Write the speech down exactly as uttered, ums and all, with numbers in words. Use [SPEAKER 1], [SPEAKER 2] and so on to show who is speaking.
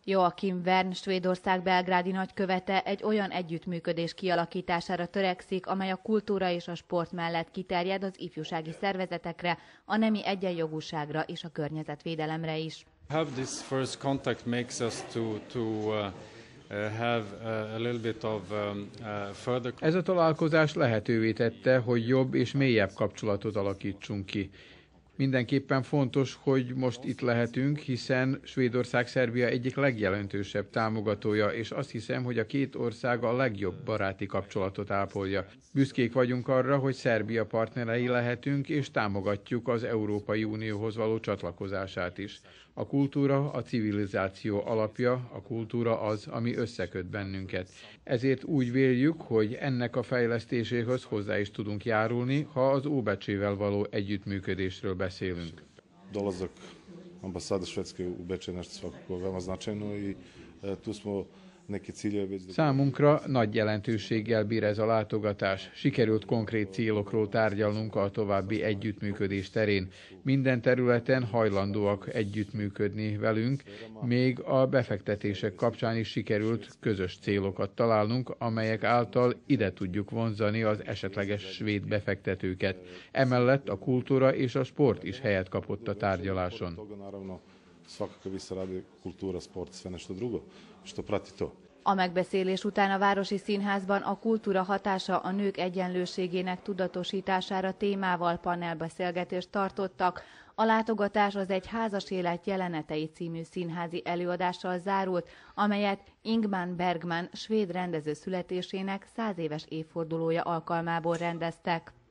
[SPEAKER 1] Joachim Wern, Svédország belgrádi nagykövete egy olyan együttműködés kialakítására törekszik, amely a kultúra és a sport mellett kiterjed az ifjúsági szervezetekre, a nemi egyenjogúságra és a környezetvédelemre is.
[SPEAKER 2] Have this first contact makes us to to uh, have a little bit of um, uh, further.
[SPEAKER 3] Ez a találkozás lehetővé tette, hogy jobb és mélyebb kapcsolatot alakítsunk ki. Mindenképpen fontos, hogy most itt lehetünk, hiszen Svédország Szerbia egyik legjelentősebb támogatója, és azt hiszem, hogy a két ország a legjobb baráti kapcsolatot ápolja. Büszkék vagyunk arra, hogy Szerbia partnerei lehetünk, és támogatjuk az Európai Unióhoz való csatlakozását is. A kultúra a civilizáció alapja, a kultúra az, ami összeköt bennünket. Ezért úgy véljük, hogy ennek a fejlesztéséhez hozzá is tudunk járulni, ha az Óbecsével való együttműködésről beszélünk.
[SPEAKER 4] Dolazak ambasade Švedske u Beč je nešto svakako veoma značajno i tu smo neki ciljevi već.
[SPEAKER 3] Számunkra nagy jelentőséggel bír ez a látogatás. Sikerült konkrét célokról tárgyalnunk a további együttműködés terén. Minden területen hajlandóak együttműködni velünk, még a befektetések kapcsán is sikerült közös célokat találnunk, amelyek által ide tudjuk vonzani az esetleges svéd befektetőket. Emellett a kultúra és a sport is helyet kapott a tárgyaláson.
[SPEAKER 4] Svakako vi se radi kultura, sport, sve nešto drugo što prati to.
[SPEAKER 1] A megbeszélés után a Városi Színházban a kultúra hatása a nők egyenlőségének tudatosítására témával panelbeszélgetést tartottak. A látogatás az Egy házas élet jelenetei című színházi előadással zárult, amelyet Ingmar Bergman svéd rendező születésének száz éves évfordulója alkalmából rendeztek.